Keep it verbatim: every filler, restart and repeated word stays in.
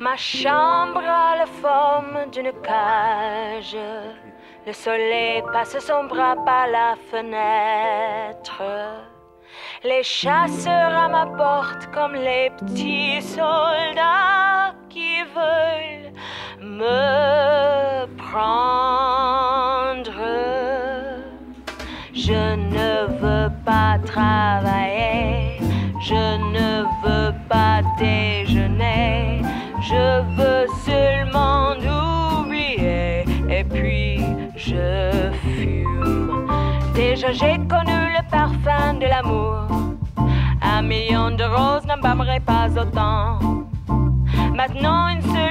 Ma chambre a la forme d'une cage. Le soleil passe son bras par la fenêtre. Les chasseurs à ma porte comme les petits soldats qui veulent me prendre. Je ne veux pas travailler, je ne veux pas déjeuner, je veux seulement oublier et puis je fume. Déjà j'ai connu le parfum de l'amour. Un million de roses n'embaumerait pas autant. Maintenant une seule